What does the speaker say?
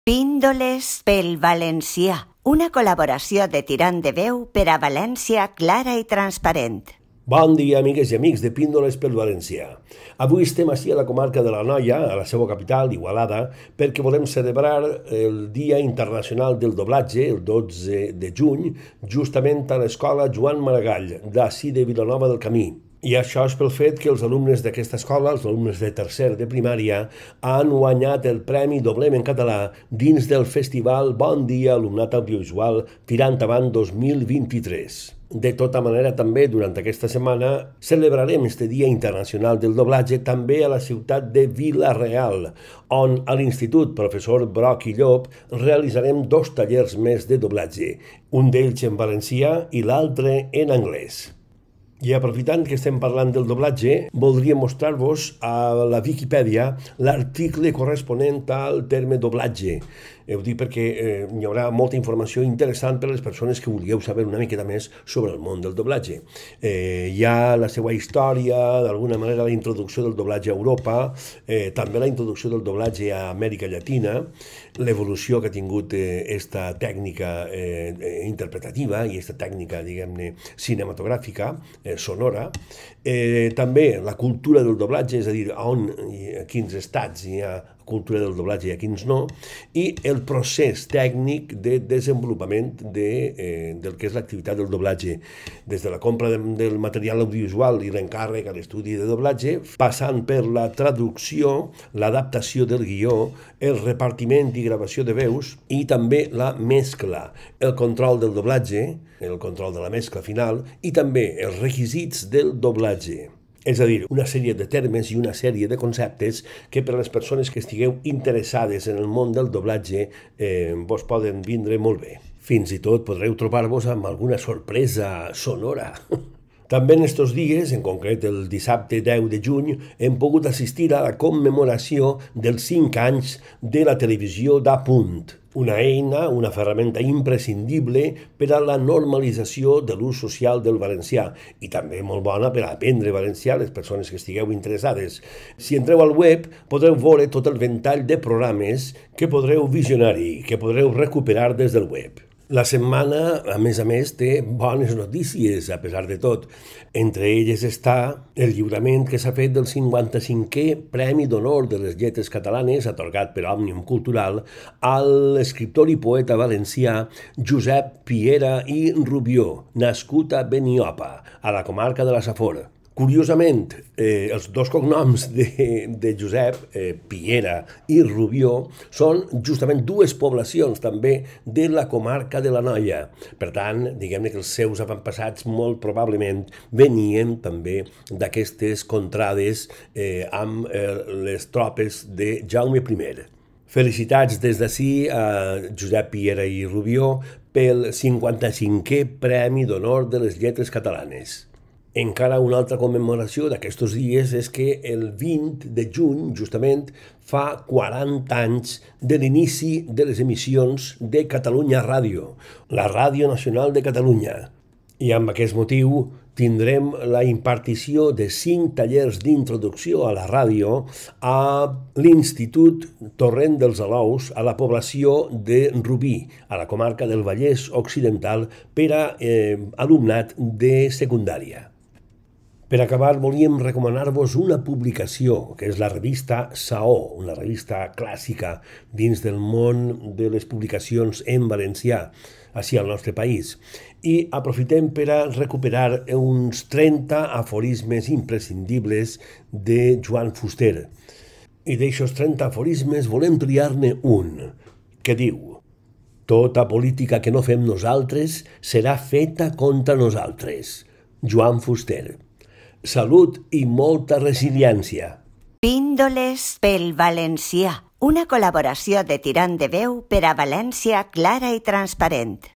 Píndoles pel valencià, una col·laboració de Tirant de Veu per a València clara i transparent. Bon dia, amigues i amics de Píndoles pel valencià. Avui estem ací a la comarca de l'Anoia, a la seva capital, Igualada, perquè volem celebrar el Dia Internacional del Doblatge, el 12 de juny, justament a l'Escola Joan Maragall, d'ací de Vilanova del Camí. I això és pel fet que els alumnes d'aquesta escola, els alumnes de tercer de primària, han guanyat el Premi Doblem en Català dins del festival Bon Dia Alumnat Audiovisual Tirant Avant 2023. De tota manera, també, durant aquesta setmana, celebrarem este Dia Internacional del Doblatge també a la ciutat de Vila-real, on a l'Institut Professor Broc i Llop realitzarem 2 tallers més de doblatge, un d'ells en valencià i l'altre en anglès. I aprofitant que estem parlant del doblatge, voldria mostrar-vos a la Viquipèdia l'article corresponent al terme doblatge. Ho dic perquè hi haurà molta informació interessant per a les persones que vulgueu saber una miqueta més sobre el món del doblatge. Hi ha la seva història, d'alguna manera la introducció del doblatge a Europa, també la introducció del doblatge a Amèrica Llatina, l'evolució que ha tingut esta tècnica interpretativa i esta tècnica, diguem-ne, cinematogràfica, sonora, també la cultura del doblatge, és a dir, a quins estats hi ha cultura del doblatge i a quins no, i el procés tècnic de desenvolupament del que és l'activitat del doblatge, des de la compra del material audiovisual i l'encàrrec a l'estudi de doblatge, passant per la traducció, l'adaptació del guió, el repartiment i gravació de veus i també la mescla, el control del doblatge, el control de la mescla final i també els requisits del doblatge. És a dir, una sèrie de termes i una sèrie de conceptes que per a les persones que estigueu interessades en el món del doblatge vos poden vindre molt bé. Fins i tot podreu trobar-vos amb alguna sorpresa sonora. També en estos dies, en concret el dissabte 10 de juny, hem pogut assistir a la commemoració dels 5 anys de la televisió d'Apunt, una eina, una ferramenta imprescindible per a la normalització de l'ús social del valencià i també molt bona per a aprendre valencià les persones que estigueu interessades. Si entreu al web podreu veure tot el ventall de programes que podreu visionar-hi, que podreu recuperar des del web. La setmana, a més, té bones notícies, a pesar de tot. Entre elles està el lliurament que s'ha fet del 55è Premi d'Honor de les Lletres Catalanes, atorgat per Òmnium Cultural, a l'escriptor i poeta valencià Josep Piera i Rubió, nascut a Beniopa, a la comarca de la Safor. Curiosament, els 2 cognoms de Josep, Piera i Rubió, són justament 2 poblacions també de la comarca de l'Anoia. Per tant, diguem-ne que els seus avantpassats molt probablement venien també d'aquestes contrades amb les tropes de Jaume I. Felicitats des d'ací a Josep Piera i Rubió pel 55è Premi d'Honor de les Lletres Catalanes. Encara una altra commemoració d'aquests dies és que el 20 de juny, justament, fa 40 anys de l'inici de les emissions de Catalunya Ràdio, la Ràdio Nacional de Catalunya. I amb aquest motiu tindrem la impartició de 5 tallers d'introducció a la ràdio a l'Institut Torrent dels Alous, a la població de Rubí, a la comarca del Vallès Occidental, per a alumnat de secundària. Per acabar, volíem recomanar-vos una publicació, que és la revista Saó, una revista clàssica dins del món de les publicacions en valencià, així al nostre país. I aprofitem per a recuperar uns 30 aforismes imprescindibles de Joan Fuster. I d'aixòs 30 aforismes volem triar-ne un, que diu: «Tota política que no fem nosaltres serà feta contra nosaltres». Joan Fuster. Salut i molta resiliència. Píndoles pel valencià, una col·laboració de Tirant de Veu per a València clara i transparent.